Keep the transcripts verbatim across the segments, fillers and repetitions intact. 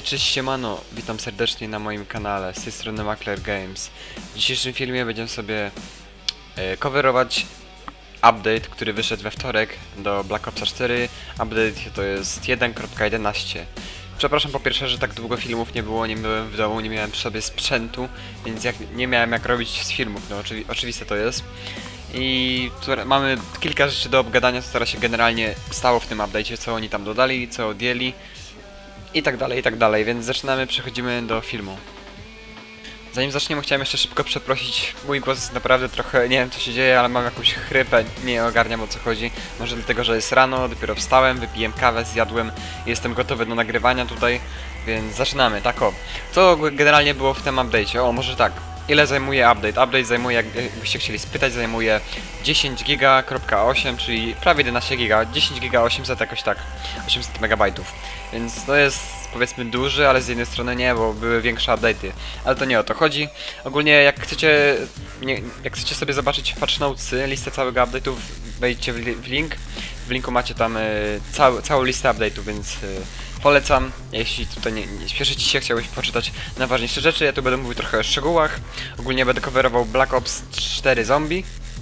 Cześć, siemano, witam serdecznie na moim kanale, z tej strony Makler Games. W dzisiejszym filmie będziemy sobie e, coverować update, który wyszedł we wtorek do Black Opsa cztery. Update to jest jeden kropka jedenaście. Przepraszam po pierwsze, że tak długo filmów nie było, nie byłem w domu, nie miałem przy sobie sprzętu, więc jak, nie miałem jak robić z filmów, no oczywi oczywiste to jest. I tu mamy kilka rzeczy do obgadania, co teraz się generalnie stało w tym update'cie, co oni tam dodali, co odjęli. I tak dalej, i tak dalej, więc zaczynamy, przechodzimy do filmu. Zanim zaczniemy, chciałem jeszcze szybko przeprosić, mój głos jest naprawdę trochę, nie wiem co się dzieje, ale mam jakąś chrypę, nie ogarniam o co chodzi. Może dlatego, że jest rano, dopiero wstałem, wypiłem kawę, zjadłem i jestem gotowy do nagrywania tutaj, więc zaczynamy, tak o. Co generalnie było w tym update'cie? O, może tak. Ile zajmuje update? Update zajmuje, jakbyście chcieli spytać, zajmuje dziesięć giga osiem, czyli prawie jedenaście giga, dziesięć giga osiemset jakoś tak, osiemset megabajtów. Więc to jest powiedzmy duży, ale z jednej strony nie, bo były większe update'y. Ale to nie o to chodzi. Ogólnie jak chcecie, nie, jak chcecie sobie zobaczyć patch notesy, listę całego update'ów, wejdźcie w, li w link. W linku macie tam y, cał całą listę update'ów, więc y, polecam. Jeśli tutaj nie, nie śpieszycie się, chciałbyś poczytać najważniejsze rzeczy, ja tu będę mówił trochę o szczegółach. Ogólnie będę coverował Black Ops cztery Zombie.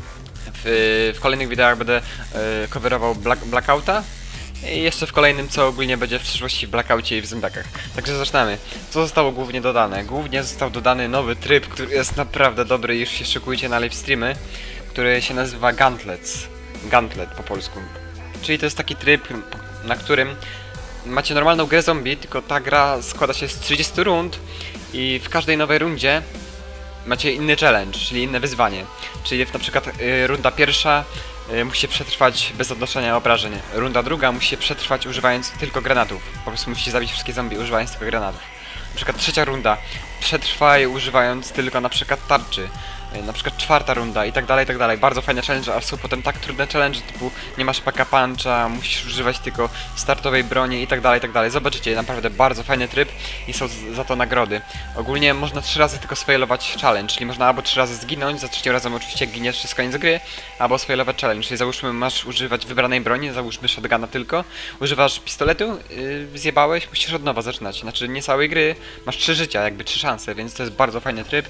W, w kolejnych wideach będę y, coverował Black Blackouta. I jeszcze w kolejnym, co ogólnie będzie w przyszłości w Blackoutie i w Zombiakach. Także zaczynamy. Co zostało głównie dodane? Głównie został dodany nowy tryb, który jest naprawdę dobry i już się szykujcie na live streamy, który się nazywa Gauntlets. Gauntlet po polsku. Czyli to jest taki tryb, na którym macie normalną grę zombie, tylko ta gra składa się z trzydziestu rund i w każdej nowej rundzie macie inny challenge, czyli inne wyzwanie. Czyli na przykład y, runda pierwsza y, musi się przetrwać bez odnoszenia obrażeń. Runda druga musi się przetrwać używając tylko granatów. Po prostu musicie zabić wszystkie zombie używając tylko granatów. Na przykład trzecia runda przetrwaj używając tylko na przykład tarczy. Na przykład czwarta runda i tak dalej, i tak dalej. Bardzo fajne challenge, a są potem tak trudne challenge typu nie masz paka puncha, musisz używać tylko startowej broni i tak dalej, i tak dalej. Zobaczycie, naprawdę bardzo fajny tryb i są za to nagrody. Ogólnie można trzy razy tylko sfailować challenge, czyli można albo trzy razy zginąć, za trzecim razem oczywiście giniesz, jest koniec gry, albo sfailować challenge, czyli załóżmy masz używać wybranej broni, załóżmy shotguna tylko, używasz pistoletu, yy, zjebałeś, musisz od nowa zaczynać. Znaczy nie całej gry, masz trzy życia, jakby trzy szanse, więc to jest bardzo fajny tryb.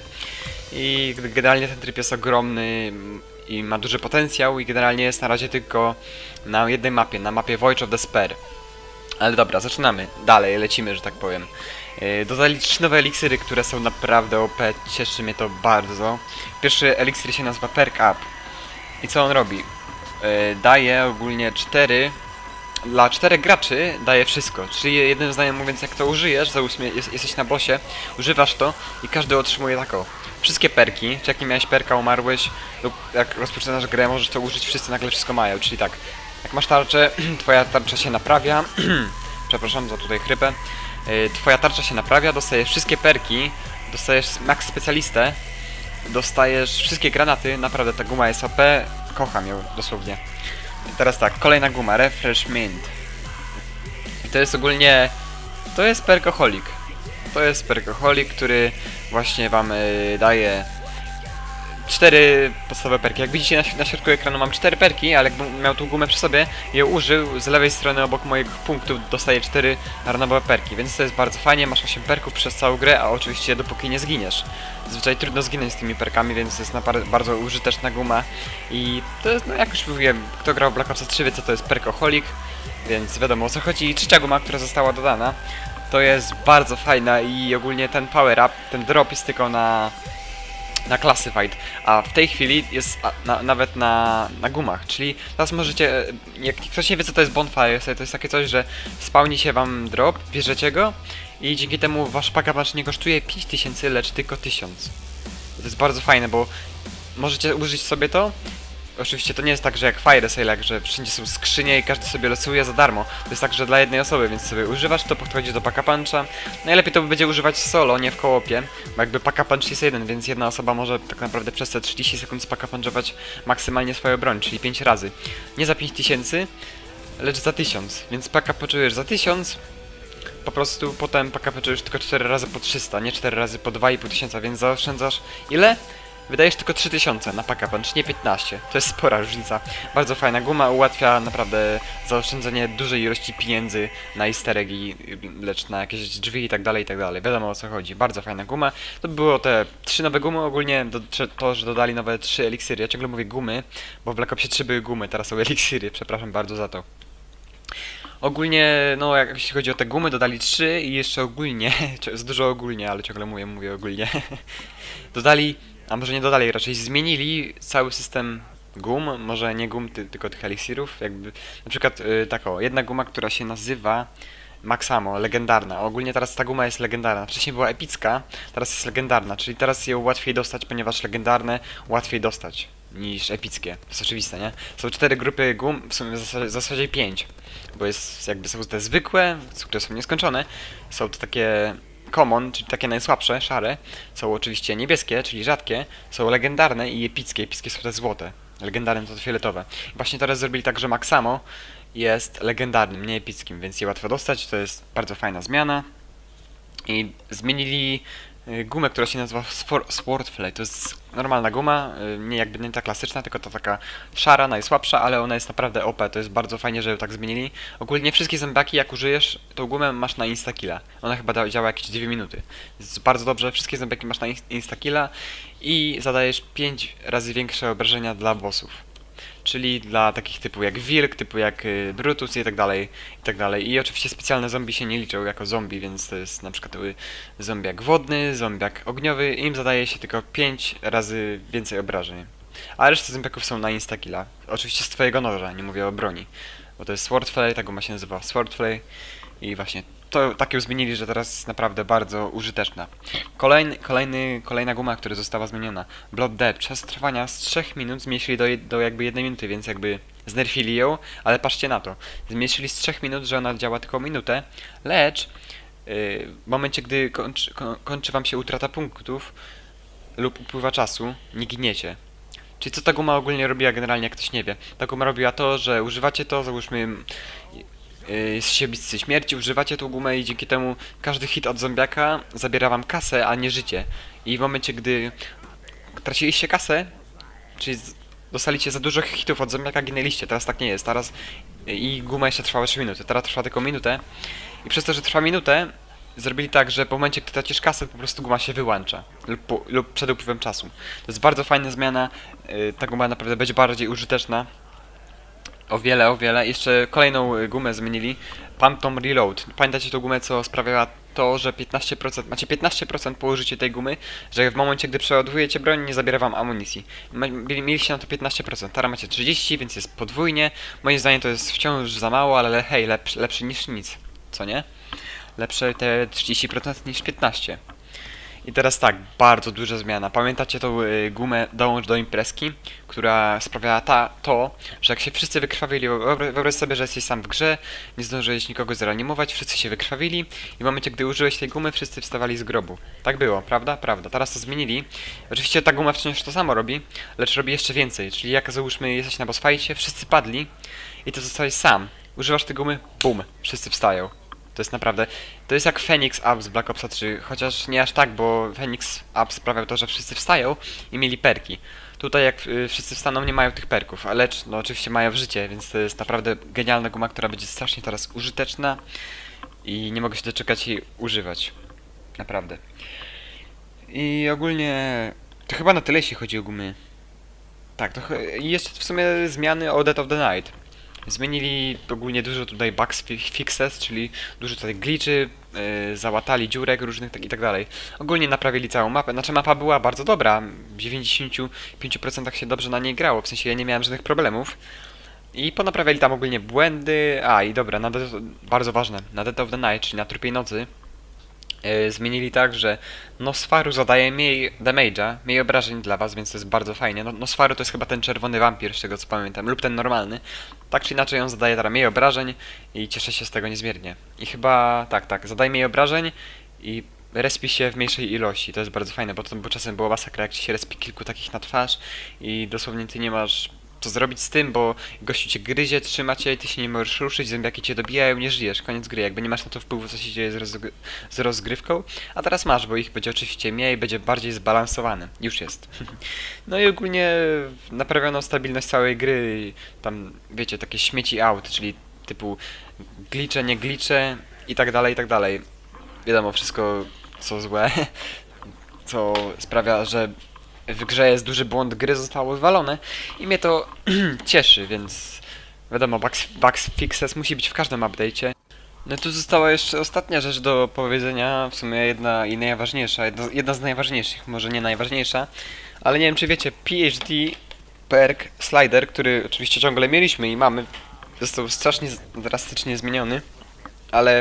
I generalnie ten tryb jest ogromny i ma duży potencjał i generalnie jest na razie tylko na jednej mapie, na mapie Voyage of Despair. Ale dobra, zaczynamy. Dalej, lecimy, że tak powiem. Yy, dodali trzy nowe eliksiry, które są naprawdę O P, cieszy mnie to bardzo. Pierwszy eliksir się nazywa Perk Up. I co on robi? Yy, daje ogólnie cztery... Dla czterech graczy daje wszystko, czyli jednym zdaniem mówiąc, jak to użyjesz, załóżmy jest, jesteś na bossie, używasz to i każdy otrzymuje taką. Wszystkie perki, czy jak nie miałeś perka, umarłeś, lub jak rozpoczynasz grę, możesz to użyć, wszyscy nagle wszystko mają, czyli tak, jak masz tarczę, twoja tarcza się naprawia, przepraszam za tutaj chrypę, yy, twoja tarcza się naprawia, dostajesz wszystkie perki, dostajesz max specjalistę, dostajesz wszystkie granaty, naprawdę ta guma jest O P, kocham ją dosłownie. Teraz tak, kolejna guma, Refresh Mint. I to jest ogólnie... To jest perkoholik. To jest perkoholik, który właśnie wam yy, daje cztery podstawowe perki. Jak widzicie na, na środku ekranu mam cztery perki, ale jakbym miał tą gumę przy sobie i ją użył, z lewej strony obok moich punktów dostaję cztery randomowe perki, więc to jest bardzo fajnie, masz osiem perków przez całą grę, a oczywiście dopóki nie zginiesz. Zazwyczaj trudno zginąć z tymi perkami, więc to jest naprawdę bardzo użyteczna guma i to jest, no jak już mówiłem, kto grał w Black Ops trzy wie co to jest perkoholik, więc wiadomo o co chodzi. I trzecia guma, która została dodana, to jest bardzo fajna i ogólnie ten power up, ten drop jest tylko na... na Classified, a w tej chwili jest a, na, nawet na, na gumach, czyli teraz możecie, jak ktoś nie wie co to jest Bonfire, to jest takie coś, że spawni się wam drop, bierzecie go i dzięki temu wasz package nie kosztuje pięć tysięcy, lecz tylko tysiąc. To jest bardzo fajne, bo możecie użyć sobie to. Oczywiście to nie jest tak, że jak Fire Sale, że wszędzie są skrzynie i każdy sobie losuje za darmo. To jest tak, że dla jednej osoby, więc sobie używasz to, podchodzisz do Paka Puncha. Najlepiej to będzie używać solo, nie w kołopie, bo jakby Paka Punch jest jeden, więc jedna osoba może tak naprawdę przez te trzydzieści sekund spaka punchować maksymalnie swoją broń, czyli pięć razy. Nie za pięć tysięcy, lecz za tysiąc, więc Paka Punchujesz za tysiąc. Po prostu potem Paka Punchujesz tylko cztery razy po trzysta, nie cztery razy po dwa i pół tysiąca, więc zaoszczędzasz ile? wydajesz tylko trzy tysiące na pack punch, nie piętnaście. To jest spora różnica. Bardzo fajna guma, ułatwia naprawdę zaoszczędzenie dużej ilości pieniędzy na easter eggi, lecz na jakieś drzwi i tak dalej, i tak dalej. Wiadomo o co chodzi. Bardzo fajna guma. To by było te trzy nowe gumy, ogólnie do, to, że dodali nowe trzy eliksiry. Ja ciągle mówię gumy, bo w Black Opsie trzy były gumy, teraz są eliksiry, przepraszam bardzo za to. Ogólnie, no jak jeśli chodzi o te gumy, dodali trzy i jeszcze ogólnie, jest dużo ogólnie, ale ciągle mówię, mówię ogólnie, dodali, a może nie dodali, raczej zmienili cały system gum, może nie gum, ty, tylko tych eliksirów, jakby, na przykład yy, tak o, jedna guma, która się nazywa Maxamo, legendarna. Ogólnie teraz ta guma jest legendarna. Wcześniej była epicka, teraz jest legendarna, czyli teraz ją łatwiej dostać, ponieważ legendarne łatwiej dostać niż epickie. To jest oczywiste, nie? Są cztery grupy gum, w sumie w zasadzie, w zasadzie pięć, bo jest jakby są te zwykłe, które są nieskończone, są to takie common, czyli takie najsłabsze, szare, są oczywiście niebieskie, czyli rzadkie, są legendarne i epickie. Epickie są te złote, legendarne to te fioletowe. I właśnie teraz zrobili tak, że Maxamo jest legendarnym, nie epickim, więc je łatwo dostać, to jest bardzo fajna zmiana. I zmienili gumę, która się nazywa Swordflay. To jest normalna guma, nie jakby nie ta klasyczna, tylko to taka szara, najsłabsza, ale ona jest naprawdę O P, to jest bardzo fajnie, że ją tak zmienili. Ogólnie wszystkie zębiaki, jak użyjesz tą gumę, masz na instakilla. Ona chyba działa jakieś dwie minuty. Jest bardzo dobrze, wszystkie zębiaki masz na instakilla i zadajesz pięć razy większe obrażenia dla bossów. Czyli dla takich typu jak Wilk, typu jak y, Brutus i tak dalej, i tak dalej. I oczywiście specjalne zombie się nie liczą jako zombie, więc to jest na przykład y, zombiak wodny, zombiak ogniowy, im zadaje się tylko pięć razy więcej obrażeń. A reszta zombiaków są na instakilla. Oczywiście z twojego noża, nie mówię o broni. Bo to jest Swordflay, ta guma się nazywa Swordflay. I właśnie to tak ją zmienili, że teraz jest naprawdę bardzo użyteczna. Kolejny, kolejny, kolejna guma, która została zmieniona. Blood Depth. Czas trwania z trzech minut zmniejszyli do, do jakby jednej minuty, więc jakby znerfili ją, ale patrzcie na to. Zmniejszyli z trzech minut, że ona działa tylko minutę, lecz yy, w momencie, gdy kończy, ko, kończy wam się utrata punktów lub upływa czasu, nie giniecie. Czyli co ta guma ogólnie robiła generalnie, jak ktoś nie wie? Ta guma robiła to, że używacie to, załóżmy jest siebiscy śmierci, używacie tą gumę i dzięki temu każdy hit od zombiaka zabiera wam kasę, a nie życie. I w momencie, gdy traciliście kasę, czyli dostaliście za dużo hitów od zombiaka, ginęliście. Teraz tak nie jest. Teraz i guma jeszcze trwała trzy minuty. Teraz trwa tylko minutę. I przez to, że trwa minutę, zrobili tak, że po momencie, gdy tracisz kasę, po prostu guma się wyłącza. Lub, po, lub przed upływem czasu. To jest bardzo fajna zmiana. Ta guma naprawdę będzie bardziej użyteczna. O wiele, o wiele. Jeszcze kolejną gumę zmienili. Phantom Reload. Pamiętacie tą gumę, co sprawiała to, że piętnaście procent, macie piętnaście procent po użyciu tej gumy, że w momencie, gdy przeładowujecie broń, nie zabiera wam amunicji. Mieliście na to piętnaście procent. Teraz macie trzydzieści procent, więc jest podwójnie. Moim zdaniem to jest wciąż za mało, ale hej, lepszy, lepszy niż nic. Co nie? Lepsze te trzydzieści procent niż piętnaście procent. I teraz tak, bardzo duża zmiana. Pamiętacie tą y, gumę Dołącz do imprezki, która sprawiała ta, to, że jak się wszyscy wykrwawili, wyobraź sobie, że jesteś sam w grze, nie zdążyłeś nikogo zreanimować, wszyscy się wykrwawili i w momencie, gdy użyłeś tej gumy, wszyscy wstawali z grobu. Tak było, prawda? Prawda. Teraz to zmienili. Oczywiście ta guma wciąż to samo robi, lecz robi jeszcze więcej. Czyli jak załóżmy jesteś na boss fightcie, wszyscy padli i ty zostałeś sam. Używasz tej gumy, bum, wszyscy wstają. To jest naprawdę, to jest jak Phoenix Up z Black Opsa trzy, chociaż nie aż tak, bo Phoenix Up sprawiał to, że wszyscy wstają i mieli perki. Tutaj jak y, wszyscy wstaną, nie mają tych perków, ale no oczywiście mają w życie, więc to jest naprawdę genialna guma, która będzie strasznie teraz użyteczna i nie mogę się doczekać jej używać. Naprawdę. I ogólnie to chyba na tyle, jeśli chodzi o gumy. Tak, to i jeszcze w sumie zmiany o Death of the Night. Zmienili ogólnie dużo tutaj bugs fixes, czyli dużo tutaj glitchy, yy, załatali dziurek różnych tak i tak dalej. Ogólnie naprawili całą mapę, znaczy mapa była bardzo dobra, w dziewięćdziesięciu pięciu procentach się dobrze na niej grało, w sensie ja nie miałem żadnych problemów. I ponaprawiali tam ogólnie błędy, a i dobra, na Death, bardzo ważne, na Death of the Night, czyli na Trupiej Nocy, Yy, zmienili tak, że Nosfaru zadaje mniej damage'a, mniej obrażeń dla was, więc to jest bardzo fajnie. No, Nosfaru to jest chyba ten czerwony wampir, z tego co pamiętam, lub ten normalny. Tak czy inaczej on zadaje teraz mniej obrażeń i cieszę się z tego niezmiernie. I chyba, tak, tak, zadaje mniej obrażeń i respi się w mniejszej ilości. To jest bardzo fajne, bo to bo czasem było masakra, jak ci się respi kilku takich na twarz i dosłownie ty nie masz co zrobić z tym, bo gościu cię gryzie, trzyma cię i ty się nie możesz ruszyć, zębiaki cię dobijają, nie żyjesz, koniec gry, jakby nie masz na to wpływu, co się dzieje z, rozgry z rozgrywką, a teraz masz, bo ich będzie oczywiście mniej, będzie bardziej zbalansowany, już jest. No i ogólnie naprawiono stabilność całej gry, i tam, wiecie, takie śmieci out, czyli typu glicze, nie glicze i tak dalej, i tak dalej. Wiadomo, wszystko co złe, co sprawia, że w grze jest duży błąd gry, zostało wywalone i mnie to cieszy, więc wiadomo, bugs, bugs fixes musi być w każdym update'cie. No tu została jeszcze ostatnia rzecz do powiedzenia, w sumie jedna i najważniejsza, jedna, jedna z najważniejszych, może nie najważniejsza, ale nie wiem czy wiecie, P H D perk slider, który oczywiście ciągle mieliśmy i mamy, został strasznie drastycznie zmieniony, ale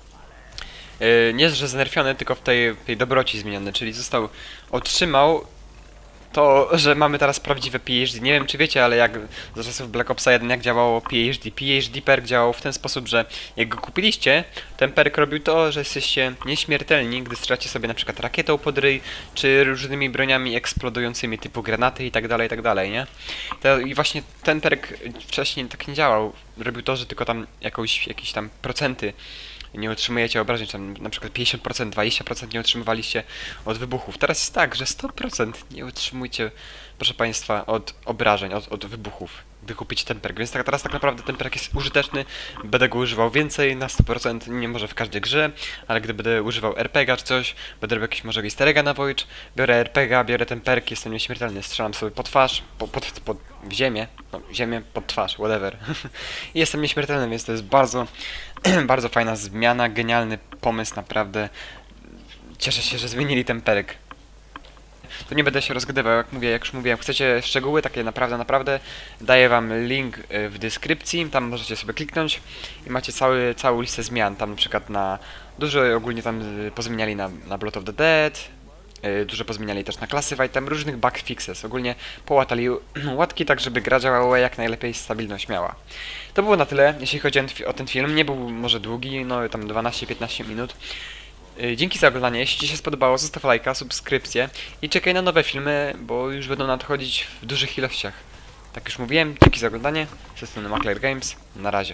yy, nie że znerfiony, tylko w tej, tej dobroci zmieniony, czyli został, otrzymał to, że mamy teraz prawdziwe P H D. Nie wiem czy wiecie, ale jak za czasów Black Opsa jeden jak działało P H D. P H D perk działał w ten sposób, że jak go kupiliście, ten perk robił to, że jesteście nieśmiertelni, gdy strzelacie sobie na przykład rakietą pod ryj, czy różnymi broniami eksplodującymi typu granaty i tak dalej, i tak dalej, nie? To, i właśnie ten perk wcześniej tak nie działał. Robił to, że tylko tam jakąś, jakieś tam procenty nie otrzymujecie obrażeń, czy tam na przykład pięćdziesiąt procent, dwadzieścia procent nie otrzymywaliście od wybuchów. Teraz jest tak, że sto procent nie otrzymujecie, proszę Państwa, od obrażeń, od, od wybuchów, gdy kupicie ten perk. Więc tak, teraz tak naprawdę ten perk jest użyteczny, będę go używał więcej, na sto procent, nie może w każdej grze, ale gdy będę używał R P G a czy coś, będę robił jakiś może easter egga na Voyage, biorę R P G a, biorę ten perk, jestem nieśmiertelny, strzelam sobie pod twarz, po, pod, pod, w ziemię, no, w ziemię, pod twarz, whatever. I jestem nieśmiertelny, więc to jest bardzo, bardzo fajna zmiana, genialny pomysł, naprawdę. Cieszę się, że zmienili ten perk. Tu nie będę się rozgadywał, jak mówię, jak już mówiłem, chcecie szczegóły, takie naprawdę, naprawdę, daję wam link w deskrypcji, tam możecie sobie kliknąć i macie cały, całą listę zmian, tam na przykład na, dużo ogólnie tam pozmieniali na, na Blood of the Dead, dużo pozmieniali też na Classified, tam różnych bug fixes, ogólnie połatali łatki tak, żeby gra działała jak najlepiej, stabilność miała. To było na tyle, jeśli chodzi o ten film, nie był może długi, no tam dwanaście piętnaście minut. Dzięki za oglądanie, jeśli Ci się spodobało, zostaw lajka, subskrypcję i czekaj na nowe filmy, bo już będą nadchodzić w dużych ilościach. Tak już mówiłem, dzięki za oglądanie, ze strony Makler Games, na razie.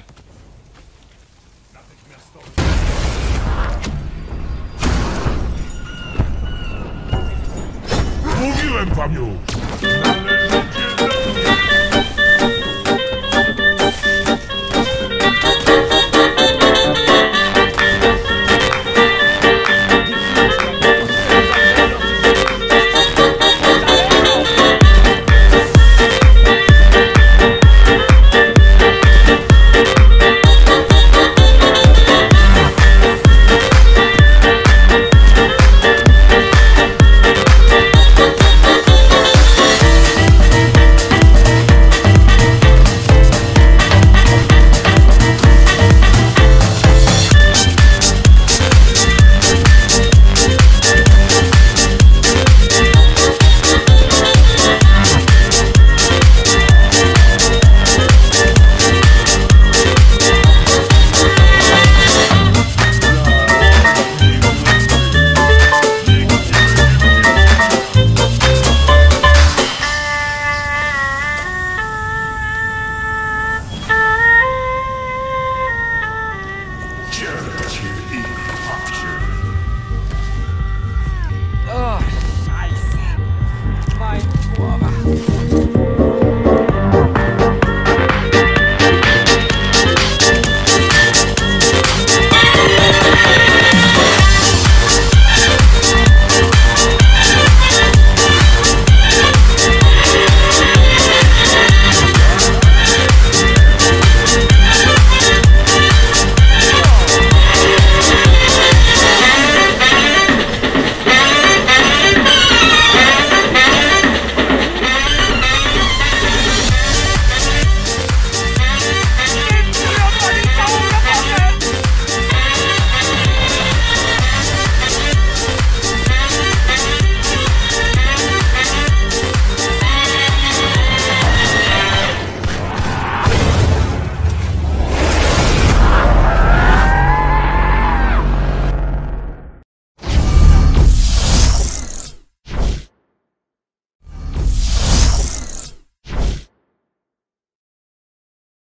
Mówiłem wam już! Należy